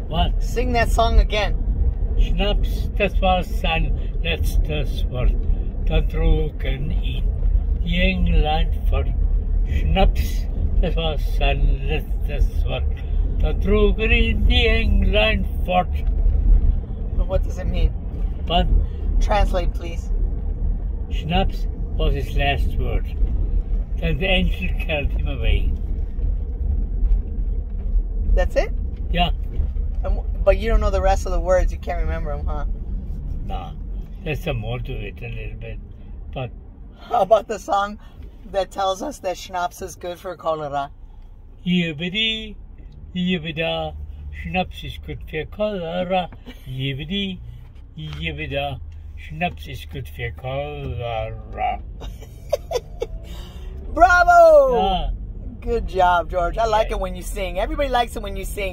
What? Sing that song again. Schnaps, das war sein letztes Wort. Da trugen ihn die Englein fort. Schnaps, das war sein letztes Wort. Da trugen ihn die Englein fort. What does it mean? But Translate, please. Schnaps was his last word. Then the angel carried him away. That's it? Yeah. But you don't know the rest of the words. You can't remember them, huh? Nah, there's some more to it a little bit. But How about the song that tells us that schnapps is good for cholera? Yibbidi, yibbida, Schnaps is good for cholera. Yibbidi, yibbida, Schnaps is good for cholera. Bravo! Yeah. Good job, George. I like it when you sing. Everybody likes it when you sing.